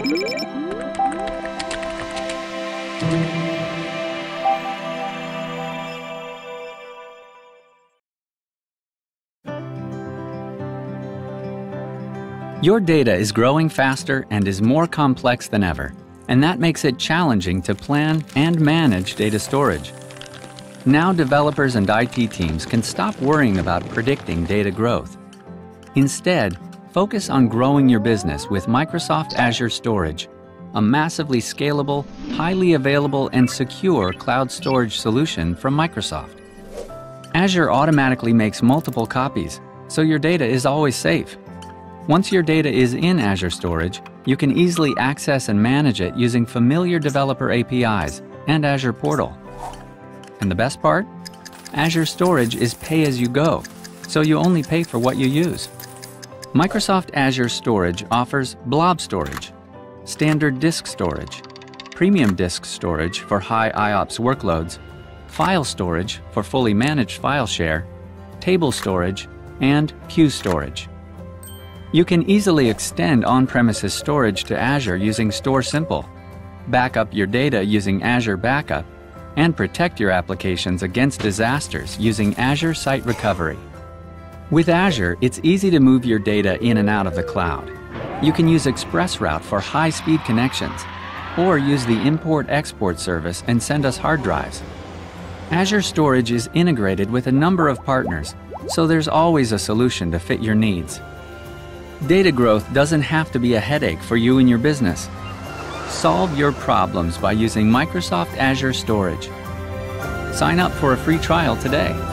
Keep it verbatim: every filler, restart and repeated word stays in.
Your data is growing faster and is more complex than ever, and that makes it challenging to plan and manage data storage. Now developers and I T teams can stop worrying about predicting data growth. Instead, focus on growing your business with Microsoft Azure Storage, a massively scalable, highly available, and secure cloud storage solution from Microsoft. Azure automatically makes multiple copies, so your data is always safe. Once your data is in Azure Storage, you can easily access and manage it using familiar developer A P Is and Azure Portal. And the best part? Azure Storage is pay-as-you-go, so you only pay for what you use. Microsoft Azure Storage offers blob storage, standard disk storage, premium disk storage for high I O P S workloads, file storage for fully managed file share, table storage, and queue storage. You can easily extend on-premises storage to Azure using Store Simple, back up your data using Azure Backup, and protect your applications against disasters using Azure Site Recovery. With Azure, it's easy to move your data in and out of the cloud. You can use ExpressRoute for high-speed connections, or use the import-export service and send us hard drives. Azure Storage is integrated with a number of partners, so there's always a solution to fit your needs. Data growth doesn't have to be a headache for you and your business. Solve your problems by using Microsoft Azure Storage. Sign up for a free trial today.